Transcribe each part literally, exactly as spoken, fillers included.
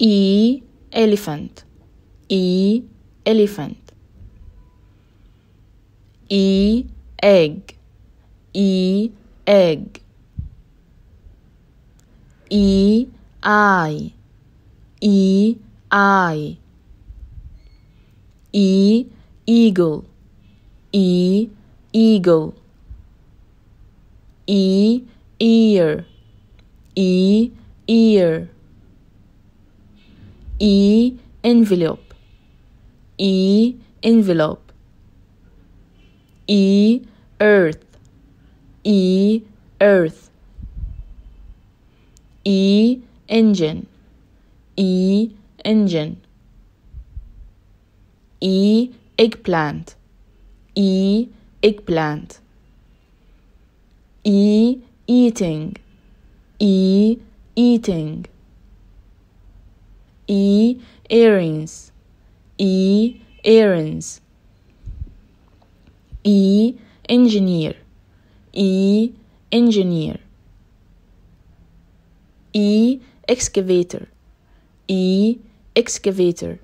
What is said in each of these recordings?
E, elephant. E, elephant. E, egg. E, egg. E, eye. E, eye. E, eagle. E, eagle. E, ear. E, ear. E, envelope. E, envelope. E, earth. E, earth. E, engine. E, engine. E, eggplant. E, eggplant. E, eating. E, eating. E, earrings. E, earrings. E, engineer. E, engineer. E, excavator. E, excavator.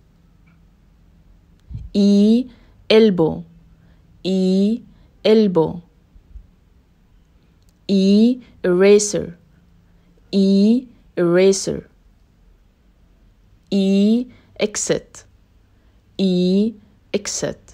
E, elbow. E, elbow. E, eraser. E, eraser. E, exit. E, exit.